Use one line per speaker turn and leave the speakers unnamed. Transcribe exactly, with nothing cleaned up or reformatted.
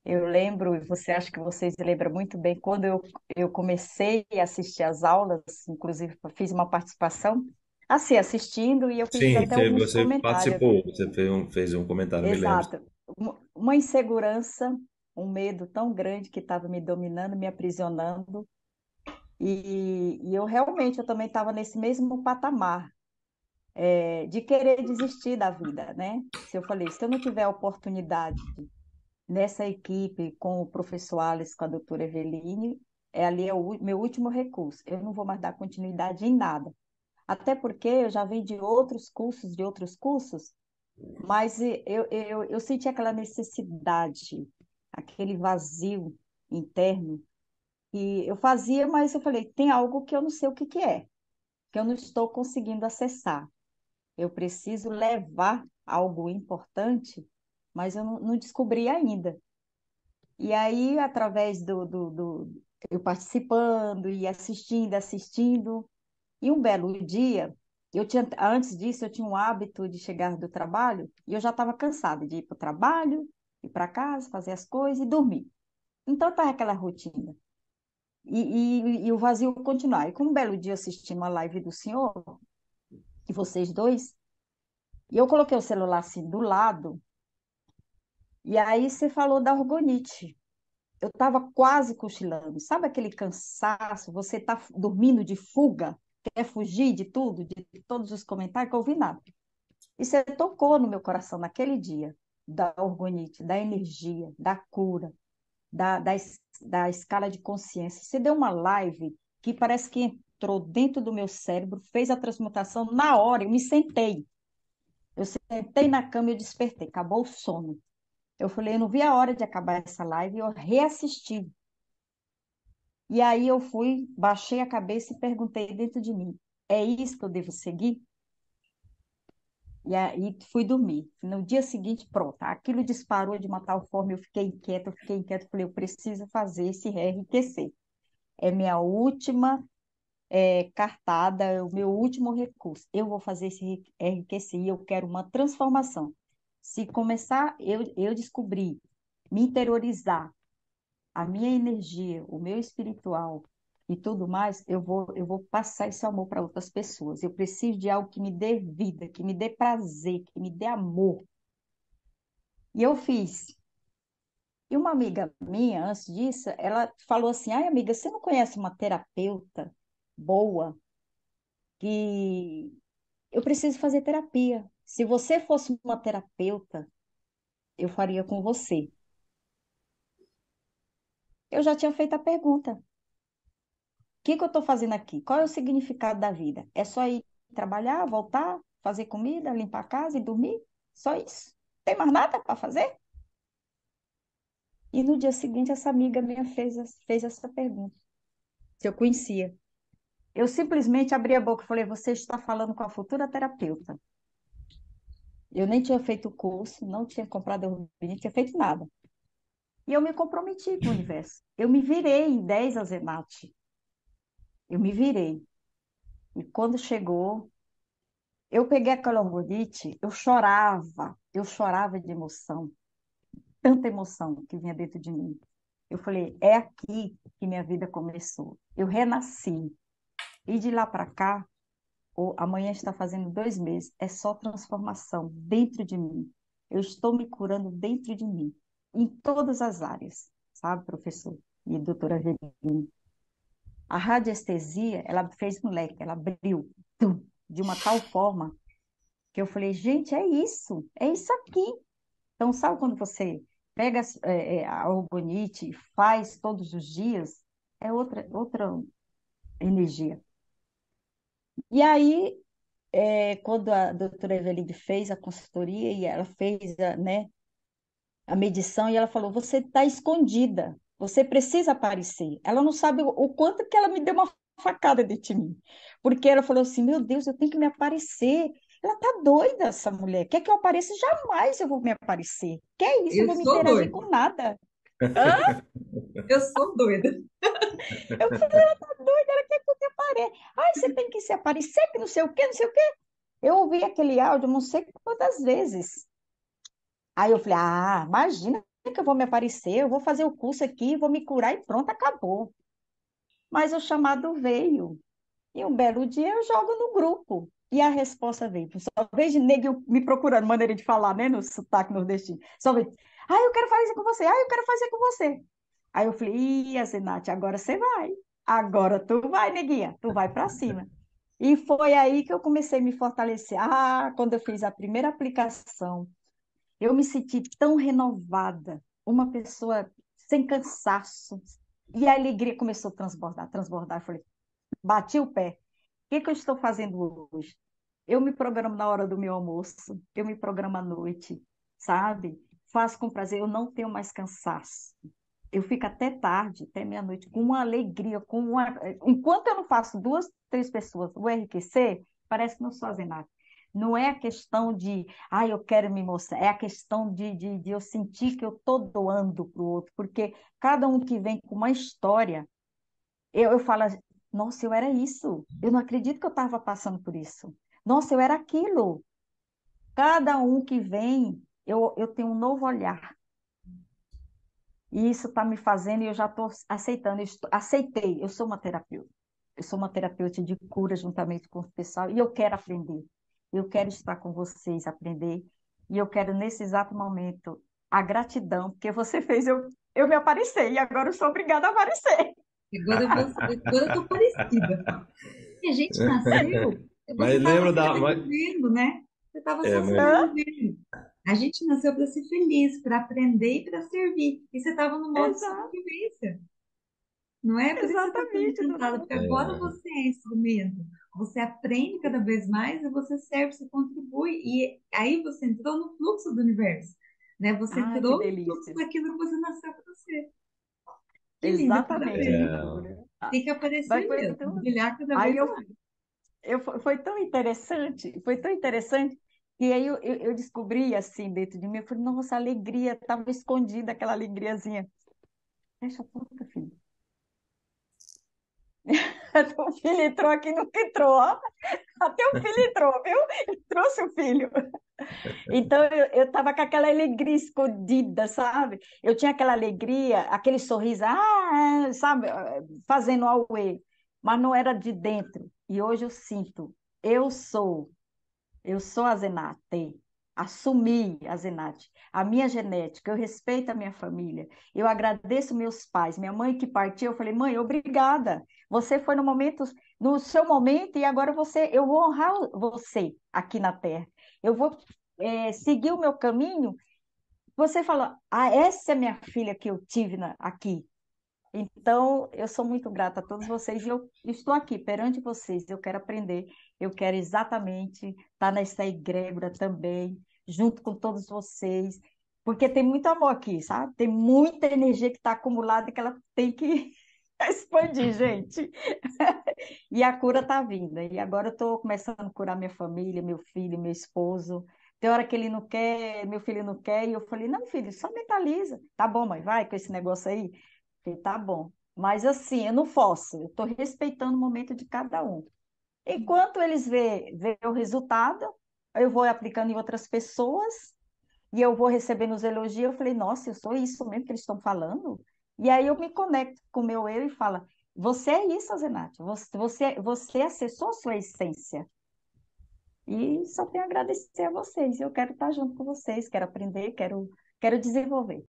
Eu lembro, e você acha que vocês lembram muito bem, quando eu, eu comecei a assistir às aulas, inclusive fiz uma participação, assim, assistindo, e eu fiz
Sim,
até
você
alguns
você
comentários.
participou, você fez um, fez um comentário, me lembro.
Exato. Uma uma insegurança, um medo tão grande que estava me dominando, me aprisionando, e, e eu realmente, eu também estava nesse mesmo patamar, é, de querer desistir da vida, né? Se eu falei, se eu não tiver a oportunidade nessa equipe com o professor Alex, com a doutora Eveline, é ali é o ú- meu último recurso. Eu não vou mais dar continuidade em nada. Até porque eu já venho de outros cursos, de outros cursos, mas e- eu, eu, eu senti aquela necessidade, aquele vazio interno, que eu fazia, mas eu falei, tem algo que eu não sei o que que é, que eu não estou conseguindo acessar. Eu preciso levar algo importante, mas eu não, não descobri ainda. E aí, através do, do, do- eu participando e assistindo, assistindo, e um belo dia, eu tinha, antes disso, eu tinha um hábito de chegar do trabalho e eu já estava cansada de ir para o trabalho, ir para casa, fazer as coisas e dormir. Então, estava aquela rotina. E, e, e o vazio continuar. E com um belo dia, assistindo uma live do senhor, e vocês dois, e eu coloquei o celular assim do lado, e aí você falou da orgonite. Eu estava quase cochilando. Sabe aquele cansaço? Você está dormindo de fuga, quer fugir de tudo, de todos os comentários, que eu ouvi nada. E você tocou no meu coração naquele dia, da orgonite, da energia, da cura, da, da, es- da escala de consciência. Você deu uma live que parece que entrou dentro do meu cérebro, fez a transmutação na hora, eu me sentei. Eu sentei na cama e eu despertei, acabou o sono. Eu falei, eu não vi a hora de acabar essa live, eu reassisti. E aí eu fui, baixei a cabeça e perguntei dentro de mim: é isso que eu devo seguir? E aí fui dormir. No dia seguinte, pronto, aquilo disparou de uma tal forma, eu fiquei inquieta, eu fiquei inquieta, falei, eu preciso fazer esse enriquecer. É minha última é, cartada, é o meu último recurso. Eu vou fazer esse enriquecer e eu quero uma transformação. Se começar, eu, eu descobrir, me interiorizar, a minha energia, o meu espiritual e tudo mais, eu vou, eu vou passar esse amor para outras pessoas. Eu preciso de algo que me dê vida, que me dê prazer, que me dê amor. E eu fiz. E uma amiga minha, antes disso, ela falou assim: ai, amiga, você não conhece uma terapeuta boa que eu preciso fazer terapia? Se você fosse uma terapeuta, eu faria com você. Eu já tinha feito a pergunta. O que que eu estou fazendo aqui? Qual é o significado da vida? É só ir trabalhar, voltar, fazer comida, limpar a casa e dormir? Só isso? Tem mais nada para fazer? E no dia seguinte, essa amiga minha fez, fez essa pergunta, se eu conhecia. Eu simplesmente abri a boca e falei: você está falando com a futura terapeuta. Eu nem tinha feito o curso, não tinha comprado a Rubini, não tinha feito nada. E eu me comprometi com o universo. Eu me virei em dez a Zenate. Eu me virei. E quando chegou, eu peguei aquela orgonite, eu chorava, eu chorava de emoção, tanta emoção que vinha dentro de mim. Eu falei, é aqui que minha vida começou. Eu renasci. E de lá para cá, ou amanhã está fazendo dois meses, é só transformação dentro de mim. Eu estou me curando dentro de mim, em todas as áreas, sabe, professor e doutora Avelina? A radiestesia, ela fez um leque, ela abriu, tum, de uma tal forma que eu falei, gente, é isso, é isso aqui. Então, sabe quando você pega é, é, a orgonite e faz todos os dias, é outra, outra energia. E aí, é, quando a doutora Eveline fez a consultoria e ela fez a, né, a medição, e ela falou, você está escondida, você precisa aparecer. Ela não sabe o, o quanto que ela me deu uma facada dentro de mim. Porque ela falou assim, meu Deus, eu tenho que me aparecer. Ela tá doida, essa mulher. Quer que eu apareça? Jamais eu vou me aparecer. Que é isso? Eu
Eu
vou me
sou
interagir
doida.
com nada. Hã?
Eu sou doida.
Eu falei, ela tá doida, ela quer que eu me apareça. Ai, você tem que se aparecer, que não sei o quê, não sei o quê. Eu ouvi aquele áudio não sei quantas vezes. Aí eu falei, ah, imagina, que eu vou me aparecer? Eu vou fazer o curso aqui, vou me curar e pronto, acabou. Mas o chamado veio. E um belo dia eu jogo no grupo. E a resposta veio. Só vejo nego me procurando, maneira de falar, né? No sotaque nordestino. Só vejo, ah, eu quero fazer com você. Ah, eu quero fazer com você. Aí eu falei, ih, Zenate, agora você vai. Agora tu vai, neguinha. Tu vai para cima. E foi aí que eu comecei a me fortalecer. Ah, quando eu fiz a primeira aplicação, eu me senti tão renovada. Uma pessoa sem cansaço. E a alegria começou a transbordar, transbordar. Eu falei, bati o pé. O que que eu estou fazendo hoje? Eu me programo na hora do meu almoço, eu me programo à noite, sabe? Faço com prazer, eu não tenho mais cansaço. Eu fico até tarde, até meia-noite, com uma alegria, com uma... Enquanto eu não faço duas, três pessoas o R Q C, parece que não estou fazendo nada. Não é a questão de, ah, eu quero me mostrar, é a questão de, de, de eu sentir que eu estou doando para o outro, porque cada um que vem com uma história, eu, eu falo, nossa, eu era isso. Eu não acredito que eu estava passando por isso. Nossa, eu era aquilo. Cada um que vem, eu, eu tenho um novo olhar. E isso está me fazendo, e eu já estou aceitando. Eu estou- aceitei, eu sou uma terapeuta. Eu sou uma terapeuta de cura juntamente com o pessoal, e eu quero aprender. Eu quero estar com vocês, aprender. E eu quero, nesse exato momento, a gratidão, porque você fez eu, eu me aparecer, e agora eu sou obrigada a aparecer.
Agora eu vou, agora eu tô parecida. E a gente nasceu, você
Mas
estava
lembra da. Mas,
sobrevivendo, né? Você estava
é,
só
mas,
Hã?
sobrevivendo. A gente nasceu para ser feliz, para aprender e para servir. E você estava no modo de
Exato,
sobrevivência. Não é? Por isso você está tão
exatamente,
encantada,
doutor.
porque agora
é,
você é instrumento. Você aprende cada vez mais e você serve, você contribui. E aí você entrou no fluxo do universo, né? Você
Ai, que
entrou no fluxo
delícia.
daquilo que você nasceu para ser. Que linda,
Exatamente,
parabéns.
doutora. Ah,
Tem que aparecer
mas foi
mesmo,
tão...
brilhar cada
Aí
vez
eu,
mais.
eu, foi tão interessante, foi tão interessante, que aí eu, eu, eu descobri, assim, dentro de mim, eu falei, nossa, a alegria, estava escondida, aquela alegriazinha. Fecha a porta, filho. O filho entrou aqui, nunca entrou, ó. Até o filho entrou, viu? Ele trouxe o filho. Então, eu estava com aquela alegria escondida, sabe? Eu tinha aquela alegria, aquele sorriso, ah, é, sabe, fazendo auê, mas não era de dentro. E hoje eu sinto, eu sou, eu sou a Zenate, assumi a Zenate, a minha genética, eu respeito a minha família, eu agradeço meus pais, minha mãe que partiu, eu falei, mãe, obrigada, você foi no momento, no seu momento, e agora você, eu vou honrar você aqui na Terra. Eu vou é, seguir o meu caminho. Você falou, ah, essa é minha filha que eu tive na- aqui. Então, eu sou muito grata a todos vocês e eu estou aqui perante vocês. Eu quero aprender, eu quero exatamente estar nessa egrégora também, junto com todos vocês, porque tem muito amor aqui, sabe? Tem muita energia que está acumulada e que ela tem que expandir, gente. E a cura está vinda. E agora eu estou começando a curar minha família, meu filho, meu esposo. Tem hora que ele não quer, meu filho não quer, e eu falei, não, filho, só mentaliza. Tá bom, mãe, vai com esse negócio aí. Falei, tá bom. Mas assim, eu não posso, eu estou respeitando o momento de cada um. Enquanto eles vê, vê o resultado, eu vou aplicando em outras pessoas e eu vou recebendo os elogios. Eu falei, nossa, eu sou isso mesmo que eles estão falando? E aí eu me conecto com o meu eu e falo, você é isso, Zenate, você, você, você acessou a sua essência. E só tenho a agradecer a vocês. Eu quero estar junto com vocês, quero aprender, quero, quero desenvolver.